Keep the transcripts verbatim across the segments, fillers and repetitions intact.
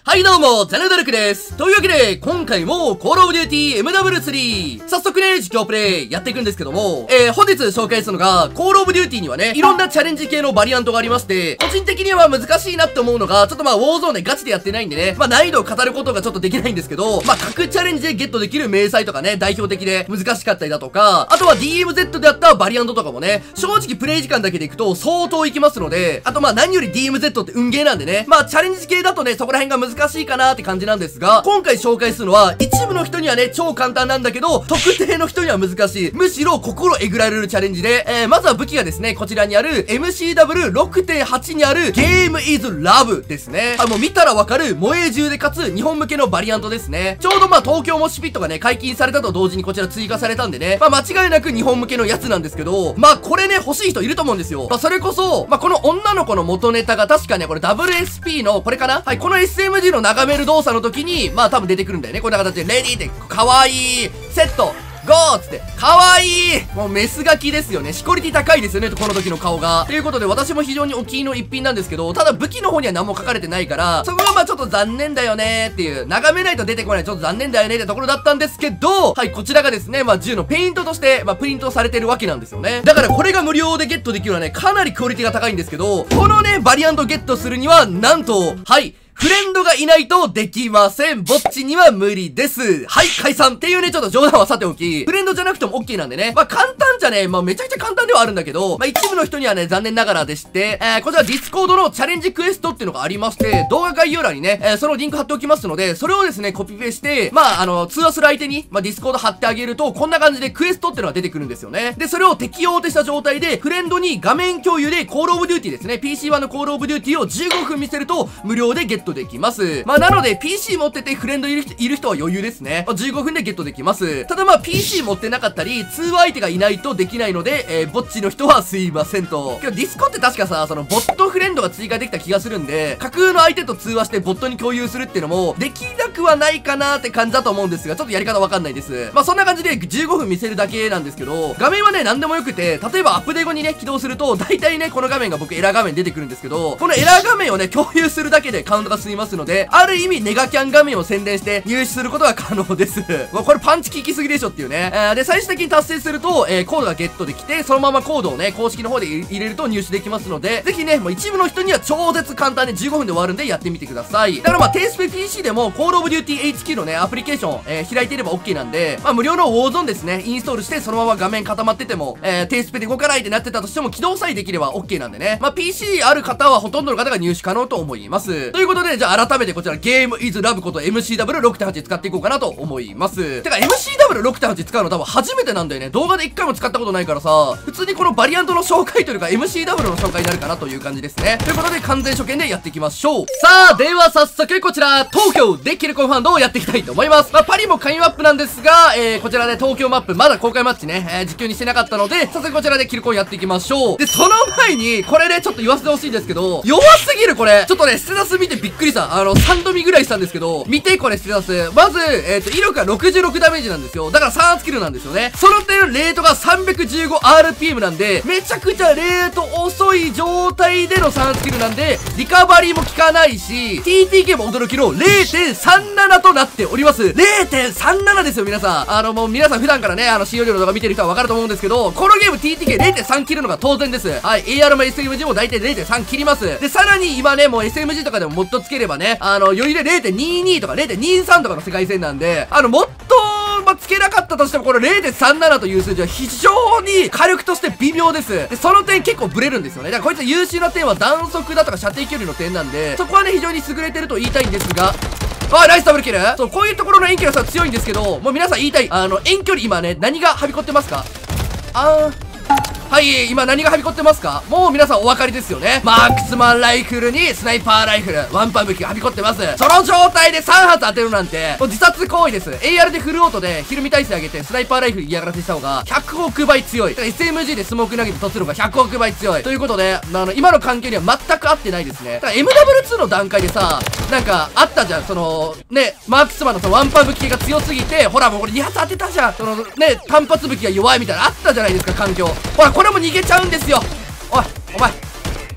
はいどうも、チャンネルダルクです。というわけで、今回も、コールオブデューティー エムダブリュースリー。早速ね、実況プレイやっていくんですけども、えー、本日紹介するのが、コールオブデューティーにはね、いろんなチャレンジ系のバリアントがありまして、個人的には難しいなって思うのが、ちょっとまあ、ウォーゾーンでガチでやってないんでね、まあ、難易度を語ることがちょっとできないんですけど、まあ、各チャレンジでゲットできる明細とかね、代表的で難しかったりだとか、あとは ディーエムゼット であったバリアントとかもね、正直プレイ時間だけでいくと相当いきますので、あとまあ、何より ディーエムゼット って運ゲーなんでね、まあ、チャレンジ系だとね、そこら辺が難しいかなって感じなんですが、今回紹介するのは、一部の人にはね、超簡単なんだけど、特定の人には難しい、むしろ心えぐられるチャレンジで、えー、まずは武器がですね、こちらにある エムシーダブリューろくてんはち にあるゲームイズラブですね。あ、もう見たらわかる、萌え銃でかつ日本向けのバリアントですね。ちょうどまあ東京モシピットがね、解禁されたと同時にこちら追加されたんでね、まあ間違いなく日本向けのやつなんですけど、まあこれね、欲しい人いると思うんですよ。まあそれこそ、まあこの女の子の元ネタが確かね、これ ダブリューエスピー の、これかなはい、この エスエムジー の眺める動作の時に、まあ多分出てくるんだよね。こんな形で、レディーって、かわいい、セット、ゴーっつって、かわいいもうメスガキですよね。シコリティ高いですよね、この時の顔が。ということで、私も非常にお気に入りの一品なんですけど、ただ武器の方には何も書かれてないから、そこがまあちょっと残念だよねっていう、眺めないと出てこない、ちょっと残念だよねってところだったんですけど、はい、こちらがですね、まあ銃のペイントとして、まあプリントされてるわけなんですよね。だからこれが無料でゲットできるのはね、かなりクオリティが高いんですけど、このね、バリアントゲットするには、なんと、はい、フレンドがいないとできません。ぼっちには無理です。はい、解散っていうね、ちょっと冗談はさておき、フレンドじゃなくても OK なんでね。まあ簡単じゃね、まあめちゃくちゃ簡単ではあるんだけど、まあ一部の人にはね、残念ながらでして、えー、こちらディスコードのチャレンジクエストっていうのがありまして、動画概要欄にね、えー、そのリンク貼っておきますので、それをですね、コピペして、まああの、通話する相手に、まあディスコード貼ってあげると、こんな感じでクエストっていうのが出てくるんですよね。で、それを適用とした状態で、フレンドに画面共有でコールオブデューティーですね、ピーシーワン のコールオブデューティーをじゅうごふん見せると、無料でゲットできます。まあなので ピーシー 持っててフレンドいる人、いる人は余裕ですね。まあ、じゅうごふんでゲットできます。ただまあ ピーシー 持ってなかったり、通話相手がいないとできないので、えー、ぼっちの人はすいませんと。今日ディスコって確かさ、そのボットフレンドが追加できた気がするんで、架空の相手と通話してボットに共有するっていうのも、できなくはないかなって感じだと思うんですが、ちょっとやり方わかんないです。まあそんな感じでじゅうごふん見せるだけなんですけど、画面はね、なんでもよくて、例えばアップデ後にね、起動すると、大体ね、この画面が僕エラー画面出てくるんですけど、このエラー画面をね、共有するだけでカウントが進みますので、ある意味ネガキャン画面を宣伝して入手することが可能です。もうこれパンチ効きすぎでしょっていうね。えー、で、最終的に達成すると、えー、コードがゲットできて、そのままコードをね、公式の方で入れると入手できますので、ぜひね、もう一部の人には超絶簡単でじゅうごふんで終わるんでやってみてください。だからまあ、低スペ ピーシー でも、コールオブデューティーエイチキュー のね、アプリケーション、えー、開いていれば OK なんで、まあ、無料のウォーゾーンですね、インストールして、そのまま画面固まってても、えー、低スペで動かないってなってたとしても、起動さえできれば OK なんでね。まあ、ピーシー ある方はほとんどの方が入手可能と思います。ということで、じゃあ改めてこちら、ゲームイズラブこと エムシーダブリューろくてんはち 使っていこうかなと思います。てか エムシーダブリューろくてんはち 使うの多分初めてなんだよね。動画でいっかいも使ったことないからさ、普通にこのバリアントの紹介というか エムシーダブリュー の紹介になるかなという感じですね。ということで完全初見でやっていきましょう。さあ、では早速こちら、東京でキルコンファンドをやっていきたいと思います。まあ、パリも紙マップなんですが、えー、こちらで、ね、東京マップまだ公開マッチね、えー、実況にしてなかったので、早速こちらでキルコンやっていきましょう。で、その前に、これね、ちょっと言わせてほしいんですけど、弱すぎるこれ。ちょっとね、ステータス見てびっくりした。あの、さんどみぐらいしたんですけど、見てこれステータス。まず、えっと、威力がろくじゅうろくダメージなんですよ。だからさん発キルなんですよね。その点、レートが さんびゃくじゅうごアールピーエム なんで、めちゃくちゃレート遅い状態でのさん発キルなんで、リカバリーも効かないし、ティーティーケー も驚きの れいてんさんなな となっております。れいてんさんなな ですよ、皆さん。あの、もう皆さん普段からね、あの、使用量の動画見てる人はわかると思うんですけど、このゲーム ティーティーケーれいてんさん 切るのが当然です。はい、エーアール も エスエムジー も大体 れいてんさん 切ります。で、さらに今ね、もう エスエムジー とかでもモッドつければね、あの、よりで れいてんにじゅうに とか れいてんにじゅうさん とかの世界線なんで、あの、もっと、まあ、つけなかったとしても、この れいてんさんなな という数字は非常に火力として微妙です。で、その点結構ブレるんですよね。だからこいつ優秀な点は弾速だとか射程距離の点なんで、そこはね、非常に優れてると言いたいんですが、あ、ナイスダブルキル。そう、こういうところの遠距離は強いんですけど、もう皆さん言いたい。あの、遠距離今ね、何がはびこってますか？あー。はい、今何がはびこってますか？もう皆さんお分かりですよね。マークスマンライフルにスナイパーライフル、ワンパン武器がはびこってます。その状態でさん発当てるなんて、もう自殺行為です。エーアール でフルオートでひるみ耐性上げて、スナイパーライフル嫌がらせした方がひゃくおくばい強い。エスエムジー でスモーク投げて突る方がひゃくおくばい強い。ということで、あの、今の環境には全く合ってないですね。だから エムダブリューツー の段階でさ、なんか、あったじゃん。その、ね、マークスマンのそのワンパン武器が強すぎて、ほらもうこれに発当てたじゃん。その、ね、単発武器が弱いみたいなあったじゃないですか、環境。ほら、これも逃げちゃうんですよ。おい、お前。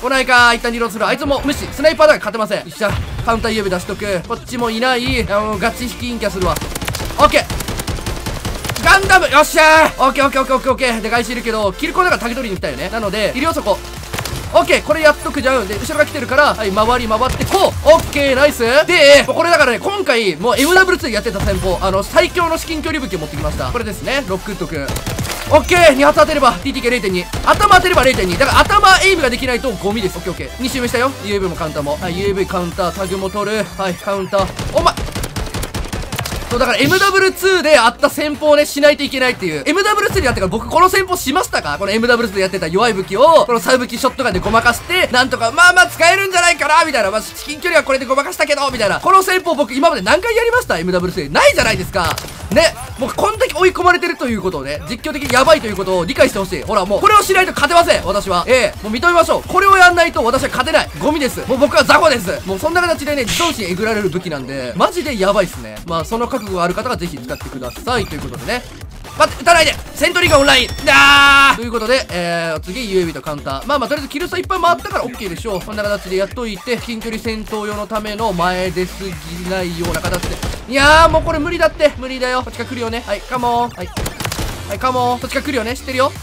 来ないか。一旦リロードする。あいつも無視。スナイパーだから勝てません。よっしゃ。カウンター指出しとく。こっちもいない。いやもうガチ引き陰キャするわ。オッケー。ガンダムよっしゃー。オッケーオッケーオッケーオッケーオッケー。でかいしいるけど、キルコーだから竹取りに来たよね。なので、いるよそこ。オッケー、これやっとくじゃん。で、後ろが来てるから、はい、回り回ってこう。オッケー、ナイス。で、これだからね、今回、もう エムダブリューツー やってた戦法、あの、最強の至近距離武器を持ってきました。これですね、ロックウッドくん。オッケー、に発当てれば ティーティーケーれいてんに。頭当てれば れいてんに。だから頭エイムができないとゴミです。オッケーオッケー。に周目したよ。ユーエーブイ もカウンターも。はい、ユーエーブイ カウンター、タグも取る。はい、カウンター。お前そうだから エムダブリューツー であった戦法をね、しないといけないっていう。エムダブリューツー でやってから僕この戦法しましたか？この エムダブリューツー でやってた弱い武器を、このサブ武器ショットガンでごまかして、なんとか、まあまあ使えるんじゃないかなみたいな。まあ、至近距離はこれでごまかしたけど、みたいな。この戦法僕今まで何回やりました？ エムダブリューツー で。ないじゃないですか。ね。僕こんだけ追い込まれてるということをね、実況的にやばいということを理解してほしい。ほらもう、これをしないと勝てません。私は。ええもう認めましょう。これをやんないと私は勝てない。ゴミです。もう僕は雑魚です。もうそんな形でね、自尊心えぐられる武器なんで、マジでやばいっすね。まあ、その覚悟がある方がぜひ使ってください。ということでね。待って、撃たないでセントリーがオンラインあーということで、えー、次 ユーエービー とカウンター。まあまあ、とりあえずキル差いっぱい回ったから OK でしょう。こんな形でやっといて、近距離戦闘用のための前出過ぎないような形で。いやー、もうこれ無理だって。無理だよ。こっちから来るよね。はい、カモン。はい。はい、カモン。こっちから来るよね。知ってるよ。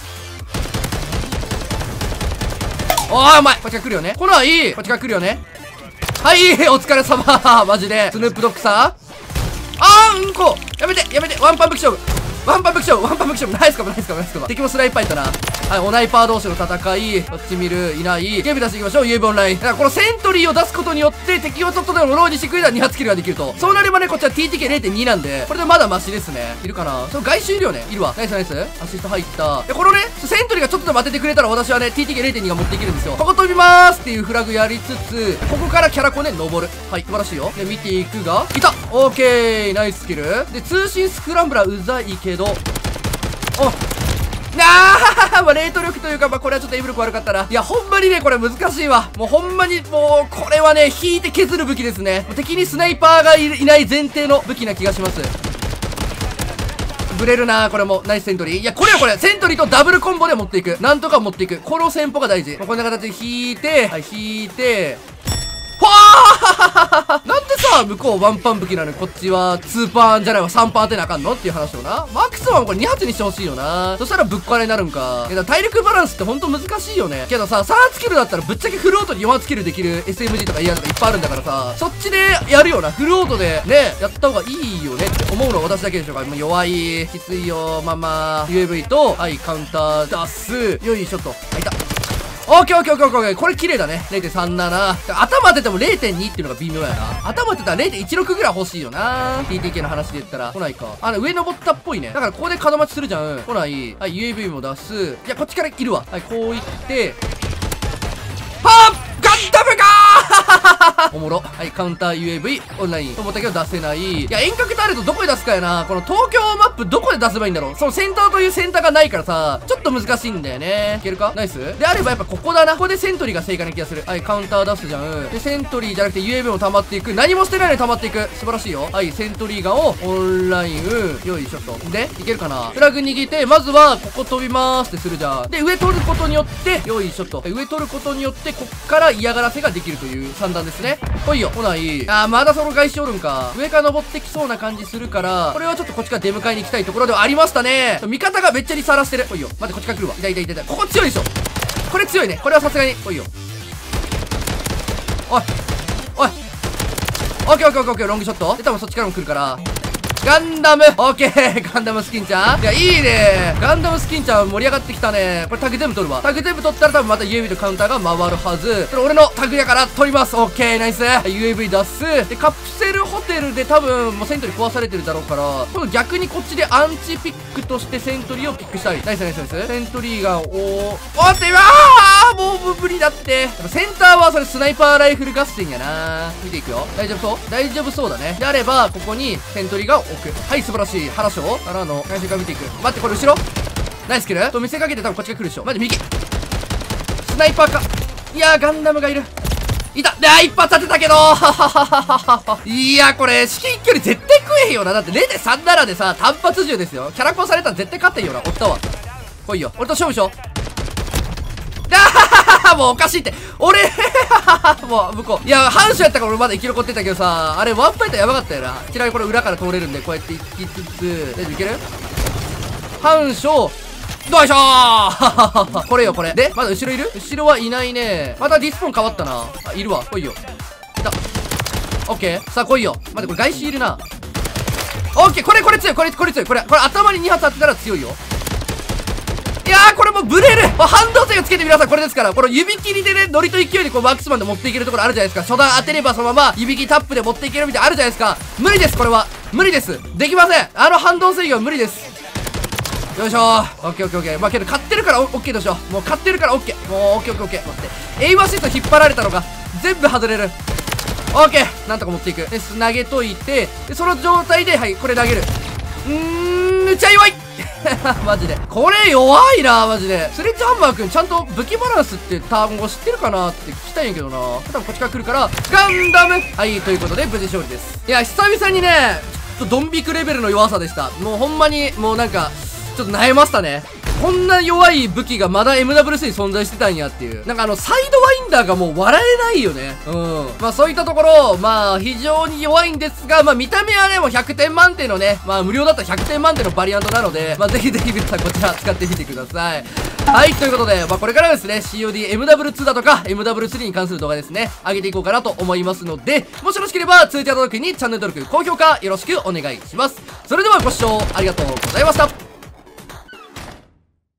おー、うまい。こっちから来るよね。来ない。こっちから来るよね。はい、お疲れ様マジで。スヌープドッグさんあー、うんこやめてやめてワンパン武器勝負ワンパン武器勝負ワンパン武器勝負ナイスかもナイスかもナイスかも敵もスナイパーいったな。はい、オナイパー同士の戦い。こっち見るいない。ゲーム出していきましょう。ユーエーブイ オンライン。だからこのセントリーを出すことによって敵をちょっとでもローにしてくれたらに発キルができると。そうなればね、こっちは ティーティーケーれいてんに なんで、これでまだマシですね。いるかな。そう、外周いるよね。いるわ。ナイスナイス。アシスト入った。で、このね、セントリーがちょっとでも当ててくれたら私はね、ティーティーケーれいてんに が持っていけるんですよ。ここ飛びまーすっていうフラグやりつつ、ここからキャラコネ登る。はい、素晴らしいよ。で、見ていくが、いたオーケーナイススキル。で、通信スクランブラーうざいけど、おなあまあ、冷凍力というか、まあ、これはちょっとエイブ力悪かったな。いや、ほんまにね、これ難しいわ。もうほんまに、もう、これはね、引いて削る武器ですね。敵にスナイパーがいない前提の武器な気がします。ブレるなこれも。ナイスセントリー。いや、これはこれ、セントリーとダブルコンボで持っていく。なんとか持っていく。この戦法が大事。まあ、こんな形で引いて、はい、引いて、ほーなんでさ、向こうワンパン武器なのにこっちはツーパンじゃないわさんパン当てなあかんのっていう話をな。マックスマンこれに発にしてほしいよな。そしたらぶっ壊れになるんか。いや、体力バランスってほんと難しいよね。けどさ、さん発キルだったらぶっちゃけフルオートによん発キルできる エスエムジー とかイヤーとかいっぱいあるんだからさ、そっちでやるよな。フルオートでね、やった方がいいよねって思うのは私だけでしょうか。もう弱い。きついよ。まあまあ、ユーエーブイ と、はい、カウンター出す。よいしょっと。あ、いた。オッケーオッケーオッケーオッケー。これ綺麗だね。れいてんさんなな。頭当てても れいてんに っていうのが微妙やな。頭当てたら れいてんいちろく ぐらい欲しいよな。ティーティーケー の話で言ったら。来ないか。あの、上登ったっぽいね。だからここで角待ちするじゃん。来ない。はい、ユーエーブイ も出す。いや、こっちからいるわ。はい、こういって。はぁガンダムかーおもろ。はい、カウンター ユーエーブイ オンラインと思ったけど出せない。いや、遠隔ターレットどこで出すかやな。この東京マップどこで出せばいいんだろう。そのセンターというセンターがないからさ、ちょっと難しいんだよね。いけるかナイスであればやっぱここだな。ここでセントリーが正解な気がする。はい、カウンター出すじゃん。で、セントリーじゃなくて ユーエーブイ も溜まっていく。何もしてないのに溜まっていく。素晴らしいよ。はい、セントリーガンをオンライン。よいしょっと。で、いけるかなフラグ握って、まずはここ飛びまーすってするじゃん。で、上取ることによって、よいしょっと。上取ることによって、こっから嫌がらせができるという算段ですね。ほいよ。来ない。あー、まだその外周おるんか。上から登ってきそうな感じするから、これはちょっとこっちから出迎えに行きたいところではありましたね。味方がめっちゃリサーラしてる。ほいよ。待って、こっちから来るわ。いたいたいたいた。ここ強いでしょ。これ強いね。これはさすがに。ほいよ。おい。おい。オッケーオッケーオッケー。ロングショットで、多分そっちからも来るから。ガンダムオッケーガンダムスキンちゃんいや、いいねガンダムスキンちゃん盛り上がってきたね。これタグ全部取るわ。タグ全部取ったら多分また ユーエーブイ とカウンターが回るはず。それ俺のタグやから取ります。オッケーナイス ユーエーブイ 出す。で、カプセルホテルで多分もうセントリー壊されてるだろうから、今度逆にこっちでアンチピックとしてセントリーをピックしたい。ナイスナイスナイス。セントリーガンを、おーって今ーもう無理だって。センターはそれスナイパーライフル合戦やな。見ていくよ。大丈夫そう大丈夫そうだね。であれば、ここにセントリーガンを置く。はい、素晴らしい。原章からの回収から見ていく。待って、これ後ろナイスキルと見せかけて多分こっちが来るでしょ。待って、右スナイパーか。いやー、ガンダムがいる。いた。で、あー、一発当てたけどいや、これ、至近距離絶対食えへんよな。だって れいてんさんなな でさ、単発銃ですよ。キャラコンされたら絶対勝ってんよな。おったわ。来いよ。俺と勝負しよう。 もうおかしいって。俺もう向こう。いや、反射やったから俺まだ生き残ってたけどさ、あれワンファイターやばかったよな。ちなみにこれ裏から通れるんで、こうやって行きつつ、大丈夫いける？反射、どういしょーこれよ、これ。で、まだ後ろいる？後ろはいないね。またディスポン変わったな。あ、いるわ。来いよ。いた。オッケー。さあ来いよ。待って、これ外周いるな。オッケー。これ、これ強い。これ、これ強い。これ、これ頭にに発当てたら強いよ。いやー、これもうブレる。まあ、反動性をつけて皆さんこれですから。この指切りでね、ノリと勢いでこうマックスマンで持っていけるところあるじゃないですか。初段当てればそのまま指切りタップで持っていけるみたいなあるじゃないですか。無理です、これは。無理です。できません。あの反動制御は無理です。よいしょー。オッケーオッケーオッケー。まあ、けど勝ってるからオッケーとしよう。もう勝ってるからオッケー。もうオッケーオッケーオッケー。待って。エイムアシスト引っ張られたのが全部外れる。オッケー。なんとか持っていく。で、投げといて、で、その状態で、はい、これ投げる。うーん、めっちゃ弱いマジで。これ弱いな、マジで。スレッジハンマーくん、ちゃんと武器バランスって単語知ってるかなって聞きたいんやけどな。多分こっちから来るから、ガンダムはい、ということで、無事勝利です。いや、久々にね、ちょっとドン引くレベルの弱さでした。もうほんまに、もうなんか、ちょっと悩ましたね。こんな弱い武器がまだ エムダブリュース に存在してたんやっていう。なんかあの、サイドワインダーがもう笑えないよね。うん。まあそういったところ、まあ非常に弱いんですが、まあ見た目はね、もうひゃくてん満点のね、まあ無料だったらひゃくてん満点のバリアントなので、まあぜひぜひ皆さんこちら使ってみてください。はい、ということで、まあこれからはですね、シーオーディーエムダブリューツー だとか、エムダブリュースリー に関する動画ですね、上げていこうかなと思いますので、もしよろしければ通知やった時にチャンネル登録、高評価よろしくお願いします。それではご視聴ありがとうございました。